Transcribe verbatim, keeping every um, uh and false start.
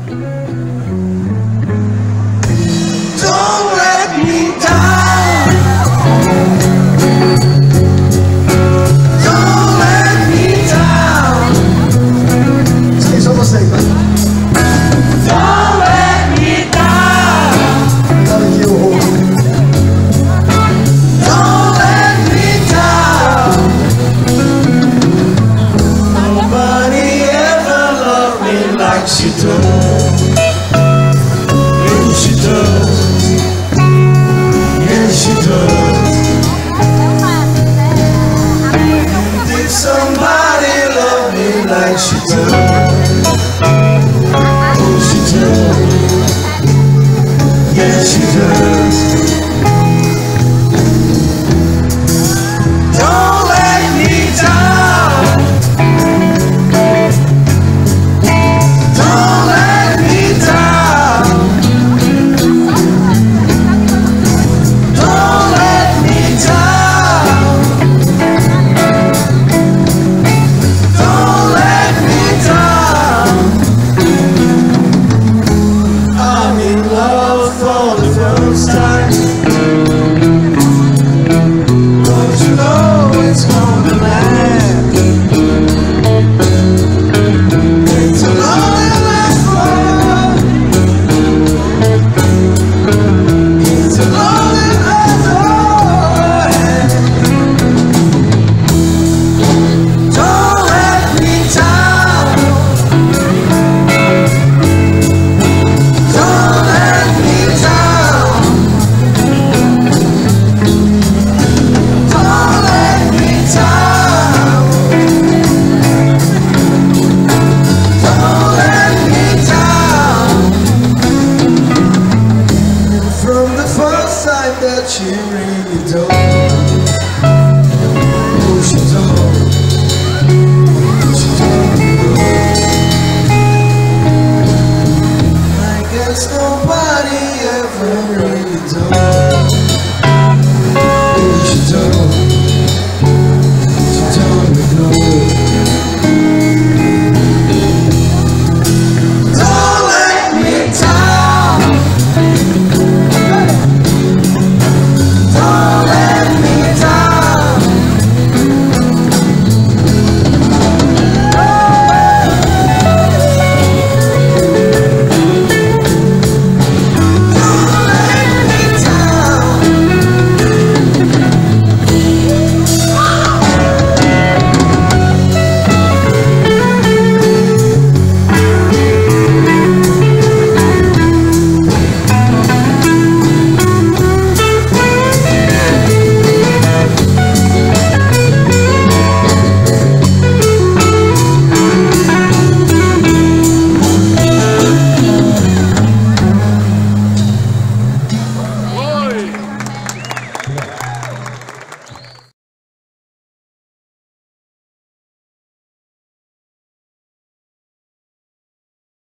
Don't let me down. Don't let me down. Sim, só você, tá? Don't let me down. Olha aqui o rosto. Don't let me down. Nobody ever loved me like she does. And she does. Yes, she does.